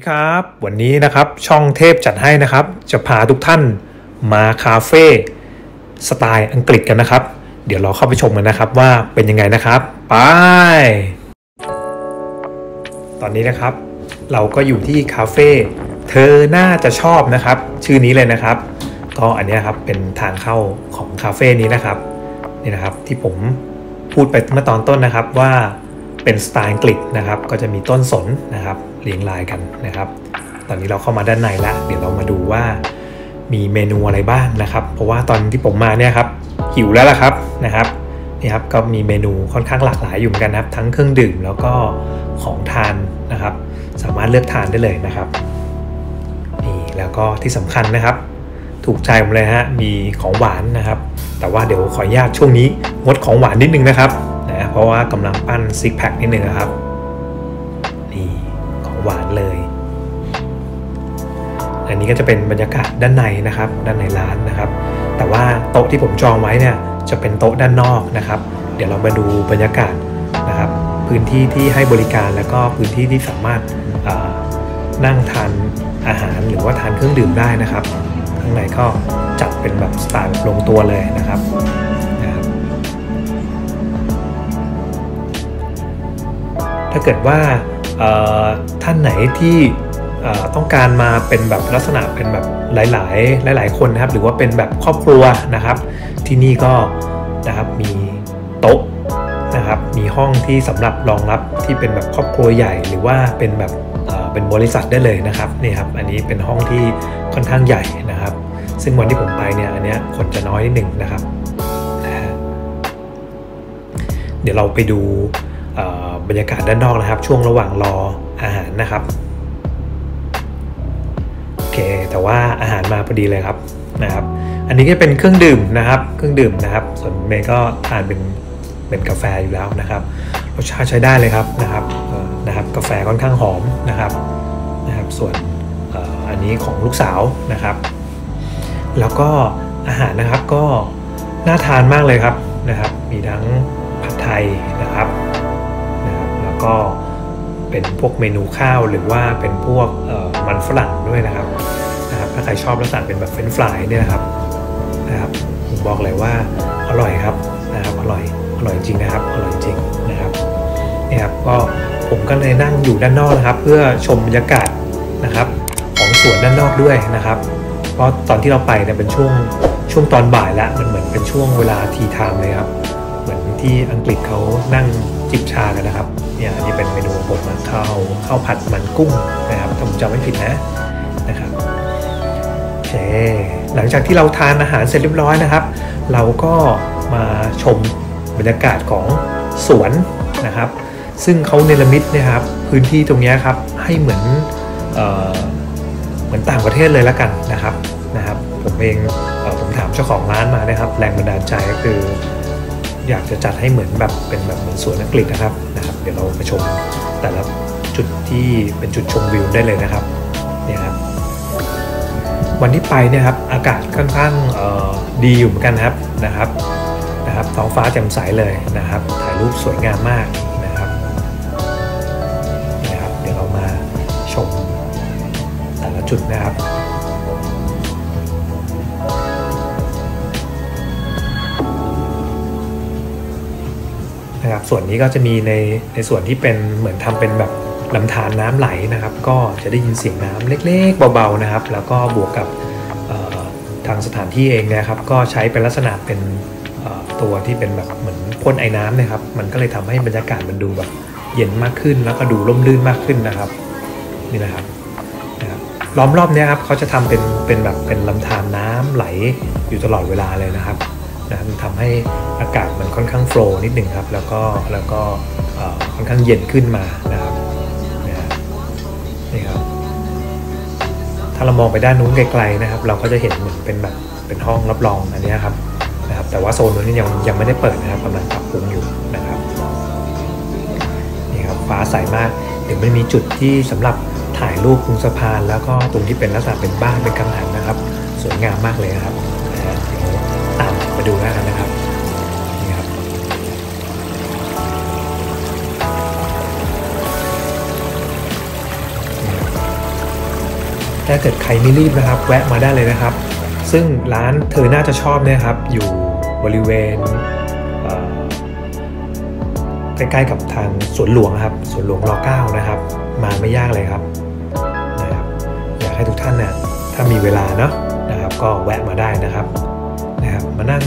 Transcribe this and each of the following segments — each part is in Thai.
ครับวันนี้นะครับช่องเทพจัดให้นะครับจะพาทุกท่านมาคาเฟ่สไตล์อังกฤษกันนะครับเดี๋ยวเราเข้าไปชมกันนะครับว่าเป็นยังไงนะครับไปตอนนี้นะครับเราก็อยู่ที่คาเฟ่เธอน่าจะชอบนะครับชื่อนี้เลยนะครับก็อันนี้ครับเป็นทางเข้าของคาเฟ่นี้นะครับนี่นะครับที่ผมพูดไปเมื่อตอนต้นนะครับว่าเป็นสไตล์อังกฤษนะครับก็จะมีต้นสนนะครับเรียงรายกันนะครับตอนนี้เราเข้ามาด้านในแล้วเดี๋ยวเรามาดูว่ามีเมนูอะไรบ้างนะครับเพราะว่าตอนที่ผมมาเนี่ยครับหิวแล้วล่ะครับนะครับนี่ครับก็มีเมนูค่อนข้างหลากหลายอยู่เหมือนกันนะครับทั้งเครื่องดื่มแล้วก็ของทานนะครับสามารถเลือกทานได้เลยนะครับนี่แล้วก็ที่สำคัญนะครับถูกใจผมเลยฮะมีของหวานนะครับแต่ว่าเดี๋ยวขออนุญาตช่วงนี้งดของหวานนิดนึงนะครับนะเพราะว่ากำลังปั้นซิกแพคนิดนึงนะครับนี่ของหวานเลยอันนี้ก็จะเป็นบรรยากาศด้านในนะครับด้านในร้านนะครับแต่ว่าโต๊ะที่ผมจองไว้เนี่ยจะเป็นโต๊ะด้านนอกนะครับเดี๋ยวเรามาดูบรรยากาศนะครับพื้นที่ที่ให้บริการแล้วก็พื้นที่ที่สามารถนั่งทานอาหารหรือว่าทานเครื่องดื่มได้นะครับข้างในก็จัดเป็นแบบสไตล์ลงตัวเลยนะครับถ้าเกิดว่าท่านไหนที่ต้องการมาเป็นแบบลักษณะเป็นแบบหลายคนนะครับหรือว่าเป็นแบบครอบครัวนะครับที่นี่ก็นะครับมีโต๊ะนะครับมีห้องที่สำหรับรองรับที่เป็นแบบครอบครัวใหญ่หรือว่าเป็นแบบเป็นบริษัทได้เลยนะครับนี่ครับอันนี้เป็นห้องที่ค่อนข้างใหญ่นะครับซึ่งวันที่ผมไปเนี่ยอันเนี้ยคนจะน้อยนิดหนึ่งนะครับเดี๋ยวเราไปดูบรรยากาศด้านนอกนะครับช่วงระหว่างรออาหารนะครับโอเคแต่ว่าอาหารมาพอดีเลยครับนะครับอันนี้ก็เป็นเครื่องดื่มนะครับเครื่องดื่มนะครับส่วนเมย์ก็ทานเป็นกาแฟอยู่แล้วนะครับรสชาติใช้ได้เลยครับนะครับกาแฟค่อนข้างหอมนะครับส่วนอันนี้ของลูกสาวนะครับแล้วก็อาหารนะครับก็น่าทานมากเลยครับนะครับมีทั้งผัดไทยนะครับแล้วก็เป็นพวกเมนูข้าวหรือว่าเป็นพวกมันฝรั่งด้วยนะครับถ้าใครชอบลักษณะเป็นแบบเฟรนช์ฟรายเนี่ยนะครับผมบอกเลยว่าอร่อยครับนะครับอร่อยจริงนะครับอร่อยจริงนะครับนี่ครับก็ผมก็เลยนั่งอยู่ด้านนอกนะครับเพื่อชมบรรยากาศนะครับของสวนด้านนอกด้วยนะครับเพราะตอนที่เราไปเนี่ยเป็นช่วงตอนบ่ายแล้วมันเหมือนเป็นช่วงเวลาทีไทม์เลยครับเหมือนที่อังกฤษเขานั่งจิบชากันนะครับเนี่ยนี่เป็นเมนูของผมข้าวผัดมันกุ้งนะครับถ้าผมจำไม่ผิดนะครับโอเคหลังจากที่เราทานอาหารเสร็จเรียบร้อยนะครับเราก็มาชมบรรยากาศของสวนนะครับซึ่งเขาเนรมิตนะครับพื้นที่ตรงนี้ครับให้เหมือนต่างประเทศเลยละกันนะครับผมเองผมถามเจ้าของร้านมานะครับแรงบันดาลใจก็คืออยากจะจัดให้เหมือนแบบเป็นแบบเหมือนสวนอังกฤษนะครับเดี๋ยวเราไปชมแต่ละจุดที่เป็นจุดชมวิวได้เลยนะครับเนี่ยครับวันที่ไปเนี่ยครับอากาศค่อนข้างดีอยู่เหมือนกันนะครับท้องฟ้าแจ่มใสเลยนะครับถ่ายรูปสวยงามมากนะครับเดี๋ยวเรามาชมแต่ละจุดนะครับส่วนนี้ก็จะมีในส่วนที่เป็นเหมือนทำเป็นแบบลำธารน้ำไหลนะครับก็จะได้ยินเสียงน้ำเล็กๆเบาๆนะครับแล้วก็บวกกับทางสถานที่เองนะครับก็ใช้เป็นลักษณะเป็นตัวที่เป็นแบบเหมือนพ่นไอ้น้ำนะครับมันก็เลยทำให้บรรยากาศมันดูแบบเย็นมากขึ้นแล้วก็ดูร่มรื่นมากขึ้นนะครับนี่นะครับล้อมรอบนี้ครับเขาจะทำเป็นแบบเป็นลำธารน้ำไหลอยู่ตลอดเวลาเลยนะครับมันทำให้อากาศมันค่อนข้างโฟลว์นิดหนึ่งครับแล้วก็ค่อนข้างเย็นขึ้นมานะครับนี่ครับถ้าเรามองไปด้านนู้นไกลๆนะครับเราก็จะเห็นเหมือนเป็นแบบเป็นห้องรับรองอันนี้ครับแต่ว่าโซนนู้นยังไม่ได้เปิดนะครับกำลังปรับปรุงอยู่นะครับนี่ครับฟ้าใสมากเดี๋ยวไม่มีจุดที่สำหรับถ่ายรูปตรงสะพานแล้วก็ตรงที่เป็นลักษณะเป็นบ้านเป็นกังหันนะครับสวยงามมากเลยครับตามมาดูแล้วกันนะครับนี่ครับถ้าเกิดใครไม่รีบนะครับแวะมาได้เลยนะครับซึ่งร้านเธอน่าจะชอบเนี่ยครับอยู่บริเวณใกล้ๆกับทางสวนหลวงครับสวนหลวงร9นะครับมาไม่ยากเลยครับอยากให้ทุกท่านเนี่ยถ้ามีเวลาเนาะนะครับก็แวะมาได้นะครับมานั่ง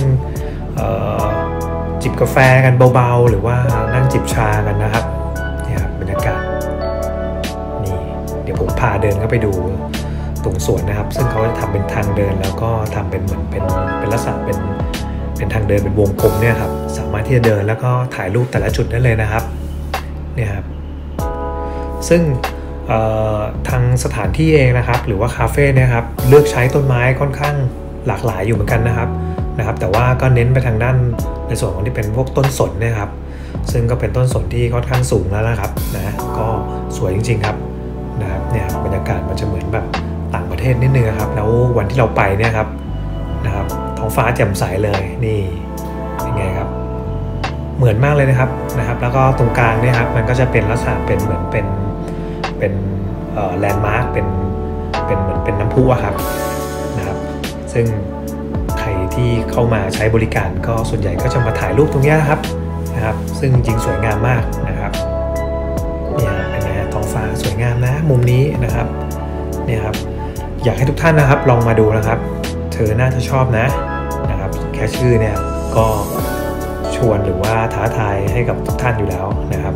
จิบกาแฟกันเบาๆหรือว่านั่งจิบชากันนะครับนี่ครับบรรยากาศนี่เดี๋ยวผมพาเดินเข้าไปดูตรงสวนนะครับซึ่งเขาจะทำเป็นทางเดินแล้วก็ทำเป็นเหมือนเป็นลักษณะเป็นทางเดินเป็นวงกลมเนี่ยครับสามารถที่จะเดินแล้วก็ถ่ายรูปแต่ละจุดได้เลยนะครับเนี่ยครับซึ่งทางสถานที่เองนะครับหรือว่าคาเฟ่เนี่ยครับเลือกใช้ต้นไม้ค่อนข้างหลากหลายอยู่เหมือนกันนะครับแต่ว่าก็เน้นไปทางด้านในส่วนของที่เป็นพวกต้นสนเนี่ยครับซึ่งก็เป็นต้นสนที่ค่อนข้างสูงแล้วนะครับก็สวยจริงๆครับเนี่ยบรรยากาศมันจะเหมือนแบบต่างประเทศนิดนึงครับแล้ววันที่เราไปเนี่ยครับท้องฟ้าแจ่มใสเลยนี่เป็นไงครับเหมือนมากเลยนะครับแล้วก็ตรงกลางเนี่ยครับมันก็จะเป็นลักษณะเป็นเหมือนเป็นแลนด์มาร์คเป็นเหมือนเป็นน้ำพุครับซึ่งใครที่เข้ามาใช้บริการก็ส่วนใหญ่ก็จะมาถ่ายรูปตรงนี้นะครับซึ่งจริงสวยงามมากนะครับเนี่ยเป็นไงท้องฟ้าสวยงามนะมุมนี้นะครับเนี่ยครับอยากให้ทุกท่านนะครับลองมาดูนะครับเธอน่าจะชอบนะครับแค่ชื่อเนี่ยก็ชวนหรือว่าท้าทายให้กับทุกท่านอยู่แล้วนะครับ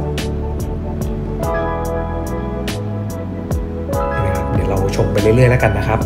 เดี๋ยวเราชมไปเรื่อยๆแล้วกันนะครับ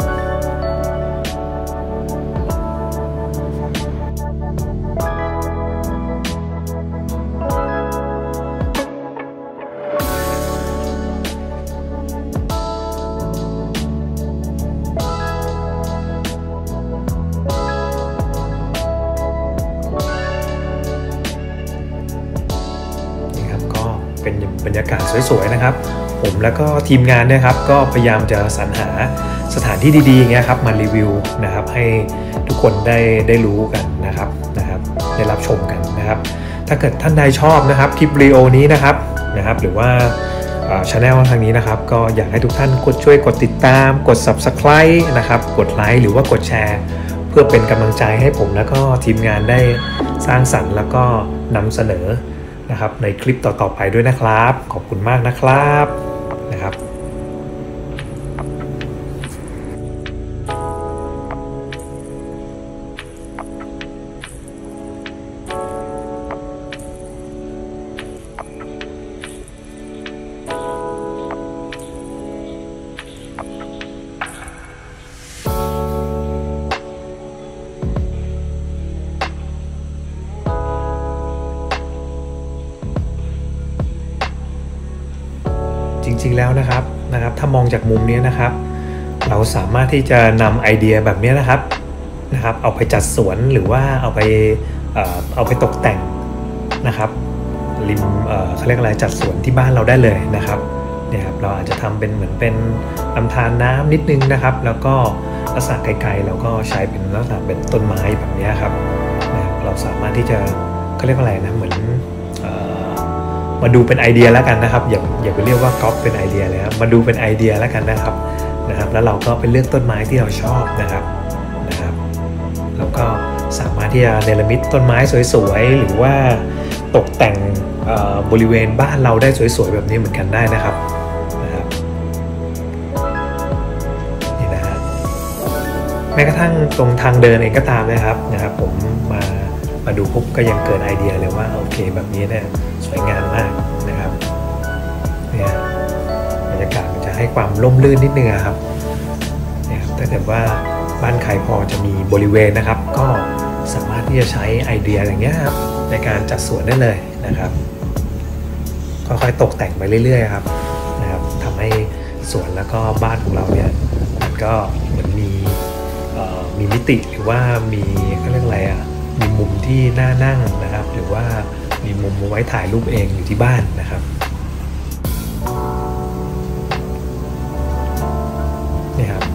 เป็นบรรยากาศสวยๆนะครับผมแล้วก็ทีมงานนะครับก็พยายามจะสรรหาสถานที่ดีๆอย่างเงี้ยครับมารีวิวนะครับให้ทุกคนได้รู้กันนะครับได้รับชมกันนะครับถ้าเกิดท่านใดชอบนะครับคลิปวิดีโอนี้นะครับหรือว่าchannel ทางนี้นะครับก็อยากให้ทุกท่านช่วยกดติดตามกด Subscribe นะครับกดไลค์หรือว่ากดแชร์เพื่อเป็นกำลังใจให้ผมแล้วก็ทีมงานได้สร้างสรรค์แล้วก็นำเสนอนะครับในคลิปต่อๆไปด้วยนะครับขอบคุณมากนะครับจริงๆแล้วนะครับถ้ามองจากมุมนี้นะครับเราสามารถที่จะนำไอเดียแบบนี้นะครับเอาไปจัดสวนหรือว่าเอาไปตกแต่งนะครับริมเขาเรียกอะไรจัดสวนที่บ้านเราได้เลยนะครับเราอาจจะทำเป็นเหมือนเป็นลำธารน้ำนิดนึงนะครับแล้วก็ลักษณะไกลๆเราก็ใช้เป็นลักษณะเป็นต้นไม้แบบนี้ครับเราสามารถที่จะเขาเรียกอะไรนะเหมือนมาดูเป็นไอเดียแล้วกันนะครับอย่าไปเรียกว่าก๊อปเป็นไอเดียเลยครับมาดูเป็นไอเดียแล้วกันนะครับแล้วเราก็ไปเลือกต้นไม้ที่เราชอบนะครับแล้วก็สามารถที่จะเนรมิตต้นไม้สวยๆหรือว่าตกแต่งบริเวณบ้านเราได้สวยๆแบบนี้เหมือนกันได้นะครับนี่นะฮะแม้กระทั่งตรงทางเดินเองก็ตามนะครับผมมาดูปุ๊บก็ยังเกิดไอเดียเลยว่าโอเคแบบนี้เนี่ยสวยงามมากนะครับเนี่ยบรรยากาศมันจะให้ความร่มรื่นนิดนึงครับถ้าเกิดว่าบ้านใครพอจะมีบริเวณนะครับก็สามารถที่จะใช้ไอเดียอย่างเงี้ยครับในการจัดสวนได้เลยนะครับค่อยๆตกแต่งไปเรื่อยๆครับทำให้สวนแล้วก็บ้านของเราเนี่ยมันก็เหมือนมีมิติหรือว่ามีเขาเรียกอะไรมีมุมที่น่านั่งนะครับหรือว่ามีมุมไว้ถ่ายรูปเองอยู่ที่บ้านนะครับนี่ครับ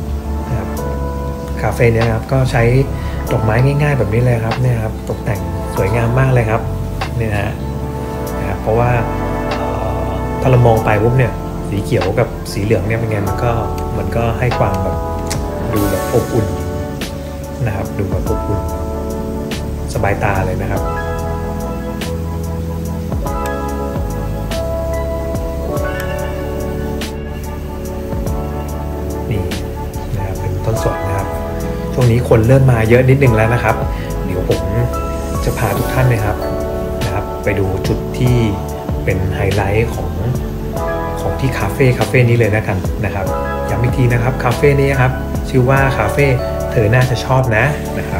คาเฟ่นี้ครับก็ใช้ดอกไม้ง่ายๆแบบนี้เลยครับเนี่ยครับตกแต่งสวยงามมากเลยครับนี่นะครับเพราะว่าถ้าเรามองไปปุ๊บเนี่ยจสีเขียวกับสีเหลืองเนี่ยเป็นไงมันก็ให้ความแบบดูแบบอบอุ่นนะครับดูแบบอบอุ่นสบายตาเลยนะครับนี่นะครับเป็นต้นสนนะครับช่วงนี้คนเริ่มมาเยอะนิดนึงแล้วนะครับเดี๋ยวผมจะพาทุกท่านนะครับไปดูจุดที่เป็นไฮไลท์ของที่คาเฟ่นี้เลยนะครับย้ำอีกทีนะครับคาเฟ่นี้ครับชื่อว่าคาเฟ่เธอน่าจะชอบนะครับ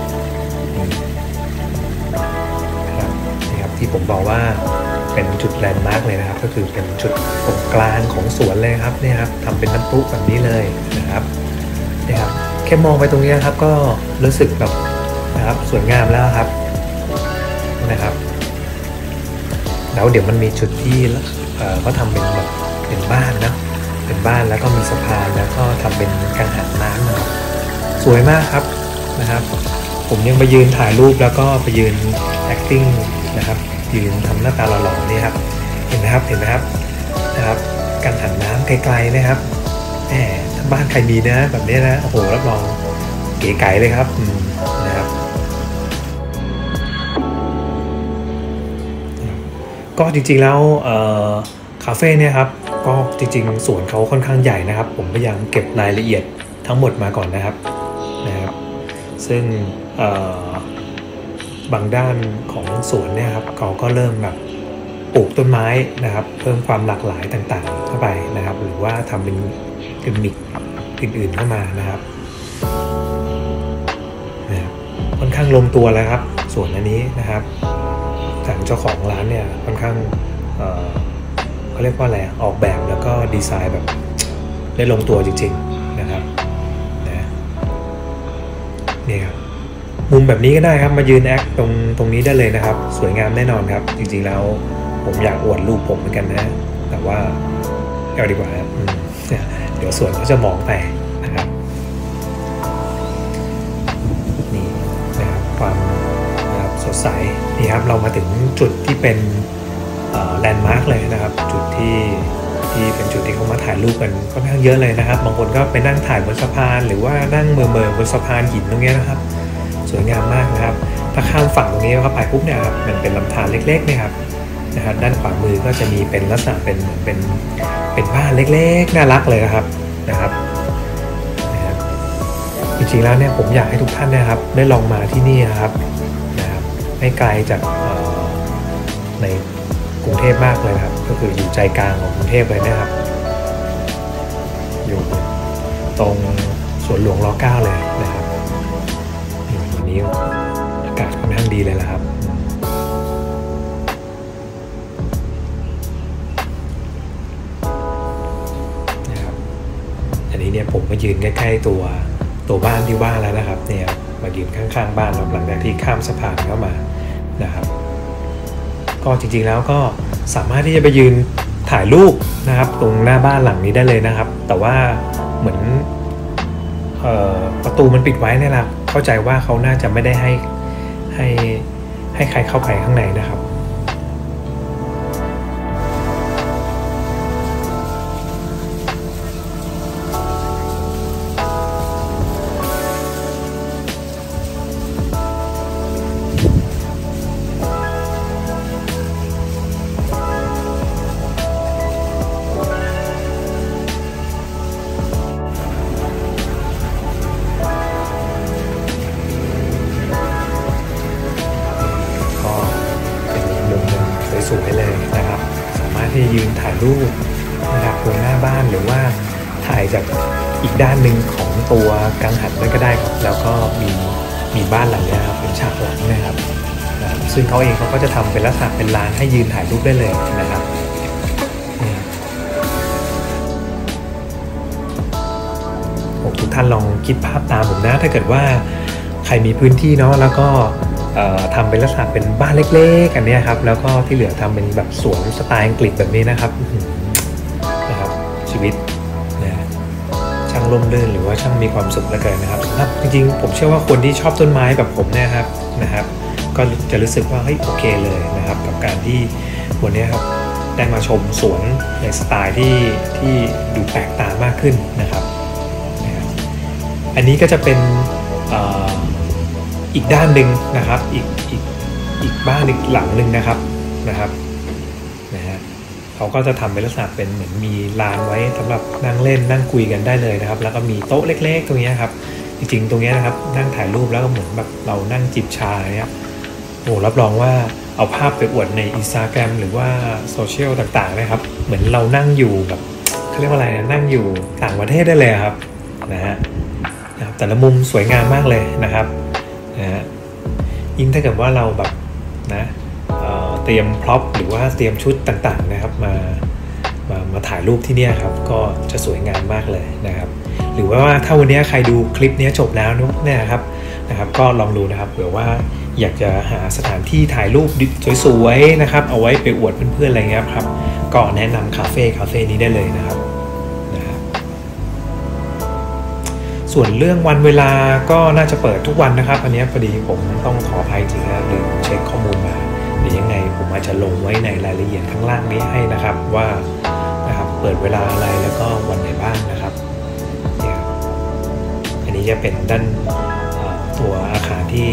นี่ครับที่ผมบอกว่าเป็นจุดแลนด์มาร์กเลยนะครับก็คือเป็นจุดตรงกลางของสวนเลยครับนี่ครับทำเป็นน้ำพุแบบนี้เลยนะครับนี่ครับแค่มองไปตรงนี้ครับก็รู้สึกแบบนะครับสวยงามแล้วครับนะครับแล้วเดี๋ยวมันมีจุดที่เขาทำเป็นแบบเป็นบ้านนะเป็นบ้านแล้วก็มีสะพานแล้วก็ทำเป็นกังหันน้ำนะครับสวยมากครับนะครับผมยังไปยืนถ่ายรูปแล้วก็ไปยืน acting นะครับยืนทำหน้าตาหล่อๆนี่ครับเห็นไหมครับนะครับกังหันน้ำไกลๆนะครับถ้าบ้านใครมีนะแบบนี้นะโอ้โหรับรองเก๋ไก๋เลยครับนะครับก็จริงๆแล้วคาเฟ่เนี่ยครับก็จริงๆสวนเขาค่อนข้างใหญ่นะครับผมพยายามเก็บรายละเอียดทั้งหมดมาก่อนนะครับซึ่งบางด้านของสวนเนี่ยครับเขาก็เริ่มแบบปลูกต้นไม้นะครับเพิ่มความหลากหลายต่างๆเข้าไปนะครับหรือว่าทำเป็นกิมมิคอื่นๆเข้ามานะครับค่อนข้างลงตัวแล้วครับสวนอันนี้นะครับทางเจ้าของร้านเนี่ยค่อนข้างเขาเรียกว่าอะไรออกแบบแล้วก็ดีไซน์แบบได้ลงตัวจริงๆนะครับนี่ครับมุมแบบนี้ก็ได้ครับมายืนแอคตรงนี้ได้เลยนะครับสวยงามแน่นอนครับจริงๆแล้วผมอยากอวดรูปผมเหมือนกันนะแต่ว่าเอาดีกว่าครับเดี๋ยวสวนเขาจะมองไปนะครับนี่นะครับความสดใสนี่ครับเรามาถึงจุดที่เป็นแลนด์มาร์กเลยนะครับจุดที่เป็นจุดที่เขามาถ่ายรูปกันค่อนข้างเยอะเลยนะครับบางคนก็ไปนั่งถ่ายบนสะพานหรือว่านั่งเมื่อบนสะพานหินตรงนี้นะครับสวยงามมากนะครับถ้าข้ามฝั่งตรงนี้เข้าไปปุ๊บเนี่ยครับมันเป็นลำธารเล็กๆนะครับด้านขวามือก็จะมีเป็นลักษณะเป็นบ้านเล็กๆน่ารักเลยนะครับจริงๆแล้วเนี่ยผมอยากให้ทุกท่านนะครับได้ลองมาที่นี่นะครับไม่ไกลจากในกรุงเทพมากเลยครับก็คืออยู่ใจกลางของกรุงเทพเลยนะครับอยู่ตรงสวนหลวงร.9 เลยนะครับวันนี้อากาศค่อนข้างดีเลยนะครับนะครับอันนี้เนี่ยผมมายืนใกล้ๆตัวบ้านที่ว่าแล้วนะครับเนี่ยมายืนข้างๆบ้านหลังจากที่ข้ามสะพานเข้ามานะครับก็จริงๆแล้วก็สามารถที่จะไปยืนถ่ายรูปนะครับตรงหน้าบ้านหลังนี้ได้เลยนะครับแต่ว่าเหมือนประตูมันปิดไว้เนี่ยแหละเข้าใจว่าเขาน่าจะไม่ได้ให้ใครเข้าไปข้างในนะครับสวยๆเลยนะครับสามารถที่จะยืนถ่ายรูปนะครับตรงหน้าบ้านหรือว่าถ่ายจากอีกด้านหนึ่งของตัวกังหันนั่นก็ได้ครับแล้วก็มีบ้านหลังนี้ครับเป็นฉากหลังนะครับซึ่งเขาเองเขาก็จะทำเป็นลักษณะเป็นลานให้ยืนถ่ายรูปได้เลยนะครับทุกท่านลองคิดภาพตามผมนะถ้าเกิดว่าใครมีพื้นที่เนาะแล้วก็ทำเป็นลักษณะเป็นบ้านเล็กๆอันนี้ครับแล้วก็ที่เหลือทำเป็นแบบสวนสไตล์อังกฤษแบบนี้นะครับชีวิตนะช่างร่มรื่นหรือว่าช่างมีความสุขเหลือเกินนะครับจริงๆผมเชื่อว่าคนที่ชอบต้นไม้แบบผมเนี่ยนะครับก็จะรู้สึกว่าเฮ้ยโอเคเลยนะครับกับการที่วันนี้ครับได้มาชมสวนในสไตล์ที่ดูแปลกตามากขึ้นนะครับอันนี้ก็จะเป็นอีกด้านหนึ่งนะครับอีกบ้านอีกหลังหนึ่งนะครับเขาก็จะทำเป็นลักษณะเป็นเหมือนมีลานไว้สำหรับนั่งเล่นนั่งคุยกันได้เลยนะครับแล้วก็มีโต๊ะเล็กๆตรงนี้ครับจริงๆตรงนี้นะครับนั่งถ่ายรูปแล้วก็เหมือนแบบเรานั่งจิบชาเนี่ยโอ้รับรองว่าเอาภาพไปอวดใน Instagram หรือว่าโซเชียลต่างๆนะครับเหมือนเรานั่งอยู่แบบเขาเรียกว่าอะไรนั่งอยู่ต่างประเทศได้เลยครับแต่ละมุมสวยงามมากเลยนะครับยิ่งถ้าเกิดว่าเราแบบเตรียมพร็อพหรือว่าเตรียมชุดต่างๆนะครับมาถ่ายรูปที่นี่ครับก็จะสวยงามมากเลยนะครับหรือว่าถ้าวันนี้ใครดูคลิปนี้จบแล้วเนี่ยนะครับก็ลองดูนะครับเผื่อว่าอยากจะหาสถานที่ถ่ายรูปสวยๆนะครับเอาไว้ไปอวดเพื่อนๆอะไรเงี้ยครับก็แนะนำคาเฟ่นี้ได้เลยนะครับส่วนเรื่องวันเวลาก็น่าจะเปิดทุกวันนะครับอันนี้พอดีผมต้องขออภัยจริงนะลืมเช็คข้อมูลมาเดี๋ยวยังไงผมอาจจะลงไว้ในรายละเอียดข้างล่างนี้ให้นะครับว่าเปิดเวลาอะไรแล้วก็วันไหนบ้างนะครับอันนี้จะเป็นด้านตัวอาคารที่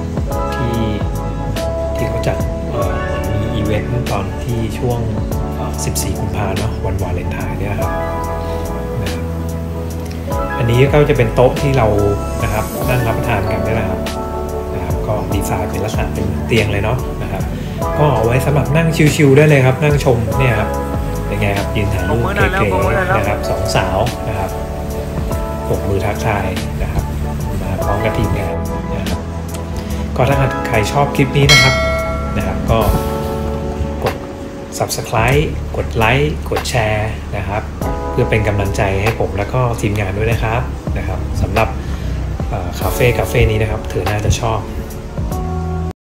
เขาจัดมีอีเวนต์ตอนที่ช่วง14 กุมภาพันธ์เนาะวันวาเลนไทน์เนี่ยครับอันนี้ก็จะเป็นโต๊ะที่เรานะครับนั่งรับประทานกันนี่แหละครับก็ดีไซน์เป็นลักษณะเป็นเตียงเลยเนาะนะครับก็เอาไว้สำหรับนั่งชิลๆได้เลยครับนั่งชมเนี่ยครับเป็นไงครับยืนถ่ายรูปเก๋ๆนะครับสองสาวนะครับปรบมือทักทายนะครับมาพร้อมกับทีมงานนะครับก็ถ้าใครชอบคลิปนี้นะครับก็กด Subscribe กดไลค์กดแชร์นะครับเพื่อเป็นกำลังใจให้ผมแล้วก็ทีมงานด้วยนะครับสำหรับคาเฟ่นี้นะครับเธอน่าจะชอบ